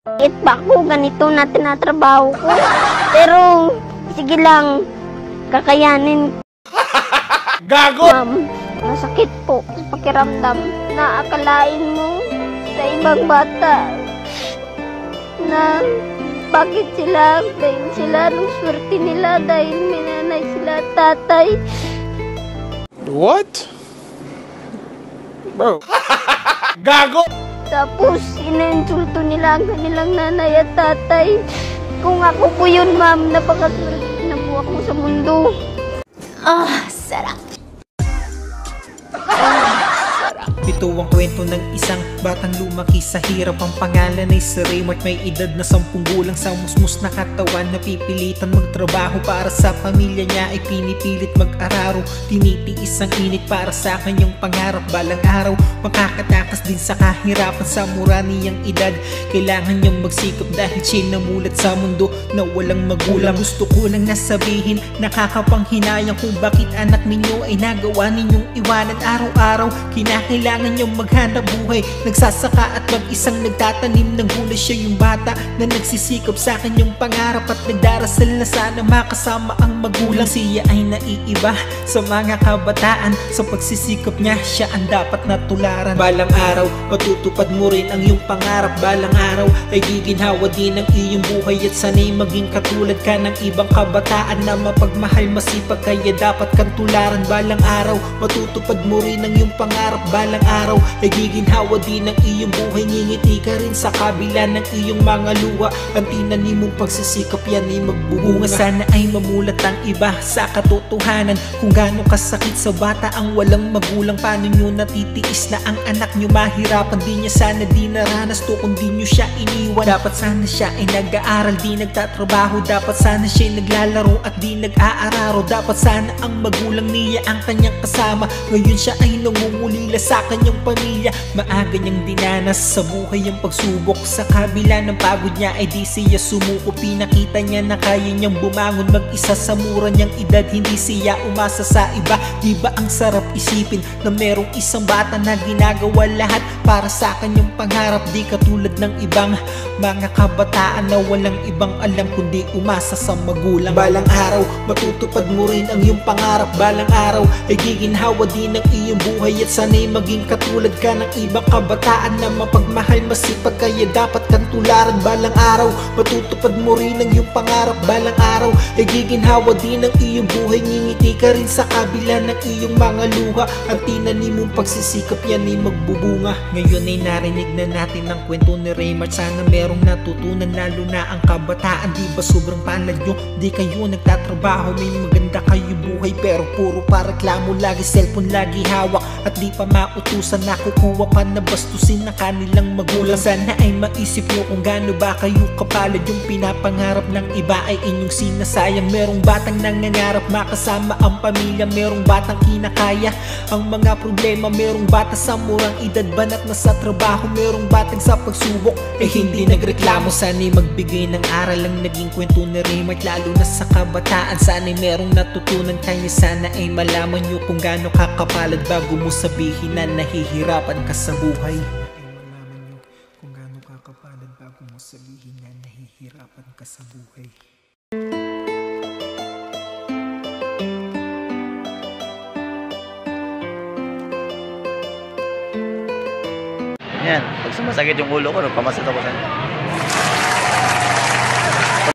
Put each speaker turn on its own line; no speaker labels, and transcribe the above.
It pa ako, ganito na tinatrabaho ko. Pero, sige lang, kakayanin.
Gago!
Ma'am, masakit po sa pakiramdam na akalain mo sa ibang bata na bakit sila, dahil sila nung swerte nila, dahil may nanay sila, tatay.
What? Bro. Gago!
Tapos, ina-insulto nila ang kanilang nanay at tatay. Kung ako po yun, ma'am, napakaswerte na po ako sa mundo. Sarap.
Ito ang kwento ng isang batang lumaki sa hirap. Ang pangalan ay si Raymart. May edad na 10 gulang, sa musmus na katawan. Napipilitan magtrabaho para sa pamilya niya, ay pinipilit mag-araro. Tinitiis ang init para sa kanyang pangarap. Balang araw makakatakas din sa kahirapan. Sa mura niyang edad, kailangan niyang magsikap dahil siya namulat sa mundo na walang magulang. Gusto ko lang nasabihin, nakakapanghinayang kung bakit anak ninyo ay nagawa ninyong iwanan. Araw-araw kinakailangan niyong maghanap buhay, nagsasaka at mag-isang nagtatanim ng gulay. Siya yung bata na nagsisikap sa kanyang pangarap at nagdarasal na sana makasama ang magulang. Siya ay naiiba sa mga kabataan, sa pagsisikap niya siya ang dapat natularan. Balang araw matutupad mo rin ang iyong pangarap. Balang araw ay giginhawa din ang iyong buhay at sana'y maging katulad ka ng ibang kabataan na mapagmahal, masipag, kaya dapat kang tularan. Balang araw matutupad mo rin ang iyong pangarap. Balang araw ay giginhawa din ang iyong buhay, ngingiti ka rin sa kabila ng iyong mga luha. Ang tinanim mong pagsisikap yan ay magbubunga. Sana ay mamulat ang iba sa katotohanan kung gaano kasakit sa bata ang walang magulang. Paano nyo natitiis na ang anak nyo mahirapan? Di niya sana di naranas to kung di nyo siya iniwan. Dapat sana siya ay nag-aaral, di nagtatrabaho. Dapat sana siya naglalaro at di nag-aararo. Dapat sana ang magulang niya ang kanyang kasama. Ngayon siya ay nangungulila sa kanyang pamilya. Maaga niyang dinanas sa buhay ang pagsubok. Sa kabila ng pagod niya ay di siya sumuko. Pinakita niya na kaya niyang bumangon mag-isa sa mura niyang edad. Hindi siya umasa sa iba. Di ba ang sarap isipin na merong isang bata na ginagawa lahat para sa kanyang pangarap? Di katulad ng ibang mga kabataan na walang ibang alam kundi umasa sa magulang. Balang araw matutupad mo rin ang iyong pangarap. Balang araw ay giginhawa din ang iyong buhay at sana'y maging katulad ka ng ibang kabataan na mapagmahal, masipag, kaya dapat kang tularan. Balang araw matutupad mo rin ang iyong pangarap. Balang araw ay giginhawa din ang iyong buhay, ngingiti ka rin sa kabila ng iyong mga luha. Ang tinanim mong pagsisikap yan ay magbubunga. Ngayon ay narinig na natin ang kwento ni Raymart. Sana merong natutunan, lalo na ang kabataan. Di ba sobrang palad nyo? Di kayo nagtatrabaho, may maganda kayo buhay, pero puro pareklamo, lagi cellphone lagi hawak at di pa mautusan na kukuha pa na bastusin na kanilang magulang. Sana ay maisip nyo kung gaano ba kayo kapalad. Yung pinapangarap ng iba ay inyong sinasayang. Merong batang nangangarap makasama ang pamilya, merong batang kinakaya ang mga problema, merong bata sa murang edad banat na sa trabaho, merong batang sa pagsubok eh hindi nagreklamo. Sana'y magbigay ng aral ang naging kwento ni Raymart, lalo na sa kabataan. Sana'y merong natutunan kanya, sana ay malaman nyo kung gaano kakapalad bago mo sabihin na nahihirapan ka sa buhay. Malaman nyo kung gaano kakapalad bago mo sabihin na nahihirapan ka sa buhay.
Yan, pag sumasakit yung ulo ko, pamassage ako sa'yo.